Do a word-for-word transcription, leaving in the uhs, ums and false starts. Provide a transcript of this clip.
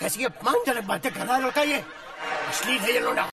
कैसी अपमानजनक बातें कर रहा है लड़का ये, अश्लील है ये लौंडा।